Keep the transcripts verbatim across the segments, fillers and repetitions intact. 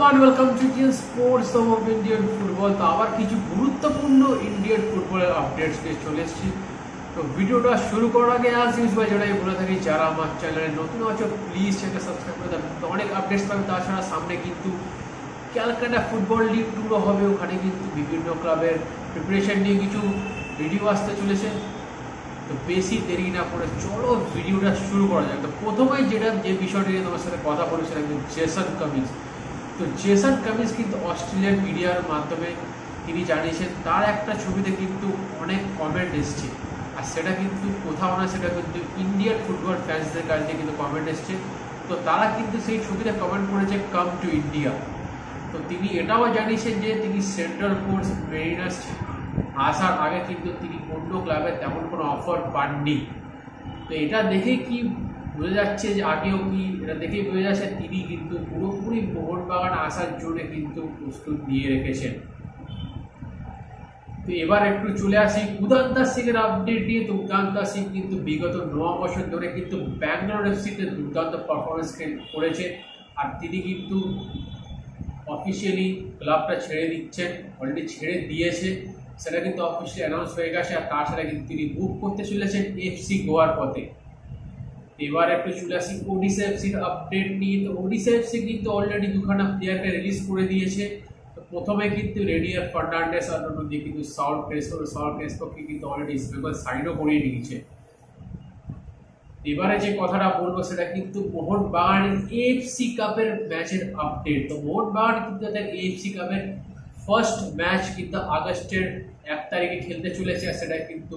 everyone, welcome to Indian Sports of Indian Football। তো আবার কিছু গুরুত্বপূর্ণ ইন্ডিয়ান ফুটবলের আপডেটস নিয়ে চলে এসেছি। তো ভিডিওটা শুরু করার আগে আজ ইউজুয়াল যেটাই বলে থাকি, যারা আমার চ্যানেলে নতুন আছো প্লিজ চ্যানেলটা সাবস্ক্রাইব করে দেবেন। তো অনেক আপডেটস পাবেন। তাছাড়া সামনে কিন্তু ক্যালকাটা ফুটবল লিগ টুরও হবে, ওখানে কিন্তু বিভিন্ন ক্লাবের প্রিপারেশন নিয়ে কিছু ভিডিও আসতে চলেছে। তো বেশি দেরি না করে চলো ভিডিওটা শুরু করা যাক। তো প্রথমে যেটা যে বিষয়টা নিয়ে তোমার সাথে কথা বলেছিলাম কিন্তু জেসন কামিন্স। তো জেসন কামিন্স কিন্তু অস্ট্রেলিয়ান মিডিয়ার মাধ্যমে তিনি জানিয়েছেন তার একটা ছবিতে কিন্তু অনেক কমেন্ট এসছে, আর সেটা কিন্তু কোথাও না সেটা কিন্তু ইন্ডিয়ান ফুটবল ফ্যান্সদের কাছ থেকে কিন্তু কমেন্ট এসছে। তো তারা কিন্তু সেই ছবিতে কমেন্ট করেছে কাম টু ইন্ডিয়া। তো তিনি এটাও জানিয়েছেন যে তিনি সেন্ট্রাল কোর্স মেরিনার্স আসার আগে কিন্তু তিনি অন্য ক্লাবে তেমন কোনো অফার পাননি। তো এটা দেখে কি বোঝা যাচ্ছে যে আগেও কি এটা দেখেই বোঝা যাচ্ছে তিনি কিন্তু পুরোপুরি মোহনবাগান আসার জন্য কিন্তু প্রস্তুত নিয়ে রেখেছেন। তো এবার একটু চলে আসি উদান্তা সিং এর আপডেট নিয়ে। তো উদান্তা সিং কিন্তু বিগত ন বছর ধরে কিন্তু ব্যাঙ্গালোর এফসিতে দুর্দান্ত পারফরমেন্স করেছে, আর তিনি কিন্তু অফিসিয়ালি ক্লাবটা ছেড়ে দিচ্ছেন, অলরেডি ছেড়ে দিয়েছে, সেটা কিন্তু অফিসিয়ালি অ্যানাউন্স হয়ে গেছে। আর তাছাড়া কিন্তু তিনি মুভ করতে চলেছেন এফসি গোয়ার পথে। এবার একটু চলে আসি ওডিশা এফসির আপডেট নিয়ে। তো ওডিশা এফসি কিন্তু অলরেডি দুখানা প্লেয়ারকে রিলিজ করে দিয়েছে। তো প্রথমে কিন্তু রেডিয়ার ফার্নান্ডেস আর অন্যদিকে কিন্তু সাউথ ক্রেসপো সাউথ ক্রেসপোকে কিন্তু অলরেডি ইস্ট বেঙ্গল সাইনও করিয়ে নিয়েছে। এবারে যে কথাটা বলবো সেটা কিন্তু মোহনবাগানের এএফসি কাপের ম্যাচের আপডেট। তো মোহনবাগান কিন্তু তাদের এএফসি কাপের ফার্স্ট ম্যাচ কিন্তু আগস্টের এক তারিখে খেলতে চলেছে, আর সেটা কিন্তু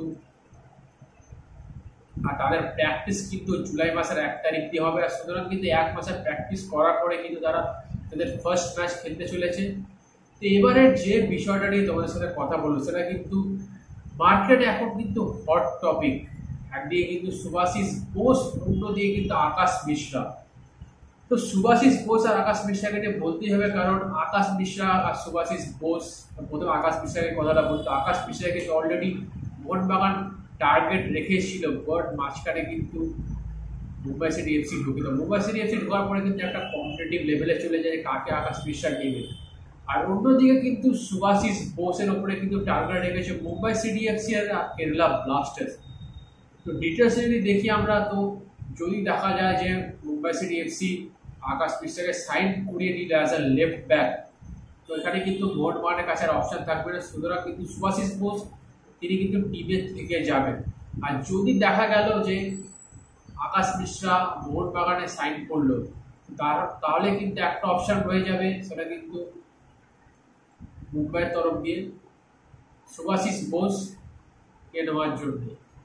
আর তাদের প্র্যাকটিস কিন্তু জুলাই মাসের এক তারিখ দিয়ে হবে। আর সুতরাং কিন্তু এক মাসের প্র্যাকটিস করার পরে কিন্তু তারা তাদের ফার্স্ট ম্যাচ খেলতে চলেছে। তো এবারে যে বিষয়টা নিয়ে তোমাদের সাথে কথা বলবো সেটা কিন্তু মার্কেট এখন কিন্তু হট টপিক। একদিকে কিন্তু সুভাশিস বোস, অন্যদিকে কিন্তু আকাশ মিশ্রা। তো সুভাশিস বোস আর আকাশ মিশ্রাকে নিয়ে বলতেই হবে, কারণ আকাশ মিশ্রা আর সুভাশিস বোস, প্রথমে আকাশ মিশ্রাকে কথাটা বলতো। আকাশ মিশ্রা কিন্তু অলরেডি মোহনবাগান টার্গেট রেখেছিল, বাট মাঝখানে কিন্তু মুম্বাই সিটি এফসি ঢুকিল। মুম্বাই সিটি এফসি ঢোকার পরে কিন্তু একটা কম্পিটিটিভ লেভেলে চলে যায় কাকে আকাশ মিশ্রা নেবে। আর অন্যদিকে কিন্তু সুভাশিস বোসের ওপরে কিন্তু টার্গেট রেখেছে মুম্বাই সিটি এফসি আর কেরালা ব্লাস্টার্স। তো ডিটেলস যদি দেখি আমরা, তো যদি দেখা যায় যে মুম্বাই সিটি এফসি আকাশ মিশ্রাকে সাইন করিয়ে নিলে অ্যাজ আ লেফট ব্যাক, তো এখানে কিন্তু মোহনবাগানের কাছে আর অপশন থাকবে না। সুতরাং কিন্তু সুভাশিস বোস তিনি কিন্তু টিমের থেকে যাবেন। আর যদি দেখা গেল যে আকাশ মিশ্রা মোহনবাগানে সাইন করলো, তার তাহলে কিন্তু একটা অপশন রয়ে যাবে, সেটা কিন্তু মুম্বাইয়ের তরফ দিয়ে সুভাশিস বোসকে নেওয়ার জন্য।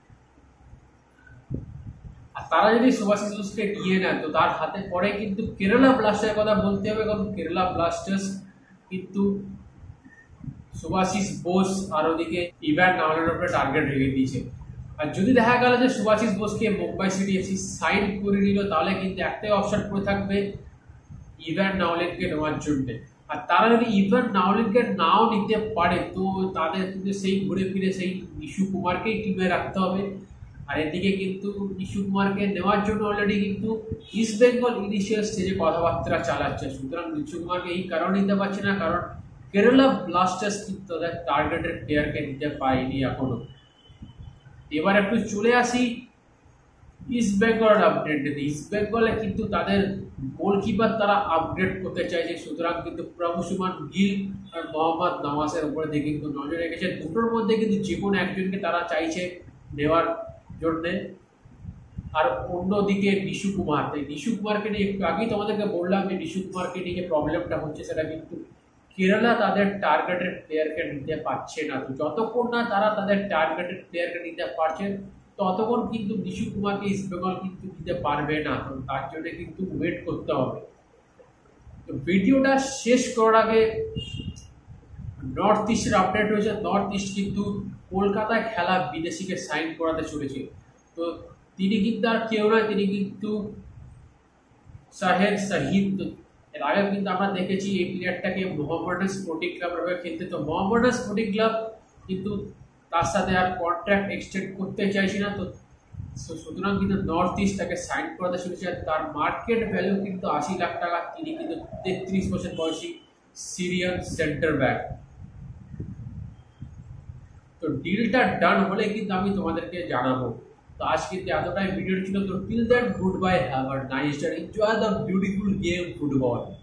আর তারা যদি সুভাশিস বোসকে নিয়ে নেয় তো তার হাতে পরে কিন্তু কেরালা ব্লাস্টারের কথা বলতে হবে, কারণ কেরালা ব্লাস্টার্স কিন্তু সুভাশিস বোস আর ওদিকে ইভ্যান নাওলের উপরে টার্গেট রেখে দিয়েছে। আর যদি দেখা গেল যে সুভাশিস বোসকে মুম্বাই সিটি এফসি সাইন করে নিল, তাহলে কিন্তু একটাই অপশন পড়ে থাকবে ইভ্যান নাওলেনকে নেওয়ার জন্য। আর তারা যদি ইভ্যান নাওলেনকে নাও নিতে পারে তো তাদের কিন্তু সেই ঘুরে ফিরে সেই নিশু কুমারকেই টিমে রাখতে হবে। আর এদিকে কিন্তু নিশু কুমারকে নেওয়ার জন্য অলরেডি কিন্তু ইস্ট বেঙ্গল ইনিশিয়াল স্টেজে কথাবার্তা চালাচ্ছে। সুতরাং নিশু কুমারকে এই কারণে নিতে পারছে না, কারণ কেরালা ব্লাস্টার্স কিন্তু তাদের টার্গেটেড প্লেয়ারকে নিতে পারেনি এখনো। এবার একটু চলে আসি ইস্ট বেঙ্গল আপডেট। ইস্ট বেঙ্গলে কিন্তু তাদের গোলকিপার তারা আপডেট করতে চাইছে। সুতরাং কিন্তু প্রভু সুমান গিল আর মোহাম্মদ নওয়াজের উপরে দিয়ে কিন্তু নজর রেখেছে। দুটোর মধ্যে কিন্তু যে কোনো একজনকে তারা চাইছে দেওয়ার জন্যে। আর অন্যদিকে নিশু কুমার, নিশু কুমারকে নিয়ে একটু আগেই তোমাদেরকে বললাম যে নিশু কুমারকে নিয়ে যে প্রবলেমটা হচ্ছে সেটা কিন্তু কেরালা তাদের টার্গেটেড প্লেয়ারকে নিতে পারছে না। তো যতক্ষণ না তারা তাদের টার্গেটেড প্লেয়ারকে নিতে পারছে ততক্ষণ কিন্তু নিশু কুমারকে ইস্ট বেঙ্গল কিন্তু দিতে পারবে না। তো তার জন্য কিন্তু ওয়েট করতে হবে। তো ভিডিওটা শেষ করার আগে নর্থ ইস্টের আপডেট হয়েছে। নর্থ ইস্ট কিন্তু কলকাতায় খেলা বিদেশিকে সাইন করাতে চলেছে। তো তিনি কিন্তু আর কেউ নয়, তিনি কিন্তু শাহেদ শাহিদ। এর আগে কিন্তু আমরা দেখেছি এই প্লেয়ারটাকে মোহাম্মবাগান স্পোর্টিং ক্লাবের হয়ে খেলতে। তো মোহাম্মবাগান স্পোর্টিং ক্লাব কিন্তু তার সাথে আর কন্ট্রাক্ট এক্সটেন্ড করতে চাইছে না। তো সো সুতরাং কিন্তু নর্থ ইস্ট তাকে সাইন করাতে শুনেছে, তার মার্কেট ভ্যালু কিন্তু আশি লাখ টাকা। তিনি কিন্তু তেত্রিশ বছর বয়সী সিরিয়ান সেন্টার ব্যাক। তো ডিলটা ডান হলে কিন্তু আমি তোমাদেরকে জানাবো। তো আজ কিন্তু এতটাই ভিডিও ছিল। তো till that goodbye, have a nice day, enjoy the beautiful game football.